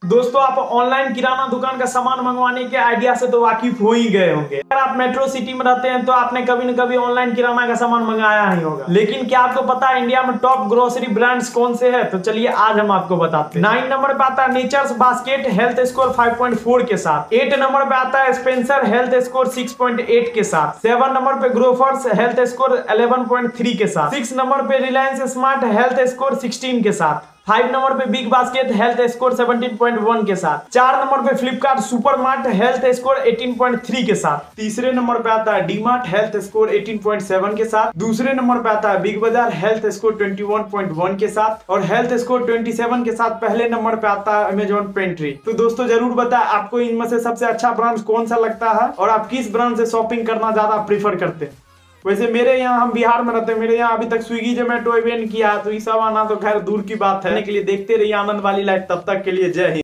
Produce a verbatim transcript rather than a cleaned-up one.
दोस्तों, आप ऑनलाइन किराना दुकान का सामान मंगवाने के आइडिया से तो वाकिफ हो ही गए होंगे। अगर आप मेट्रो सिटी में रहते हैं तो आपने कभी न कभी ऑनलाइन किराना का सामान मंगाया ही होगा। लेकिन क्या आपको पता है इंडिया में टॉप ग्रोसरी ब्रांड्स कौन से हैं? तो चलिए आज हम आपको बताते हैं। नाइन नंबर पे आता है Nature's Basket health score five point four के साथ। एट नंबर पे आता है Spencer health score six point eight के साथ। सेवन नंबर पे Grofers health score eleven point three के साथ। सिक्स नंबर पे Reliance smart health score sixteen के साथ। फाइव नंबर पे Big Basket health score seventeen point one के साथ। चार नंबर पे Flipkart Supermart health score eighteen point three के साथ। तीसरे नंबर पे आता है DMart health score eighteen point seven के साथ। दूसरे नंबर पे आता है Big Bazaar health score twenty one point one के साथ और हेल्थ स्कोर ट्वेंटी सेवन के साथ पहले नंबर पे आता है अमेजॉन पेंट्री। तो दोस्तों जरूर बताएं आपको इनमें से सबसे अच्छा ब्रांड कौन सा लगता है और आप किस ब्रांड से शॉपिंग करना ज्यादा प्रीफर करते हैं। वैसे मेरे यहाँ, हम बिहार में रहते हैं, मेरे यहाँ अभी तक स्विगी जोमेटो इवेंट किया तो ये सब आना तो खैर दूर की बात है। के लिए देखते रहिए आनंद वाली लाइफ, तब तक के लिए जय हिंद।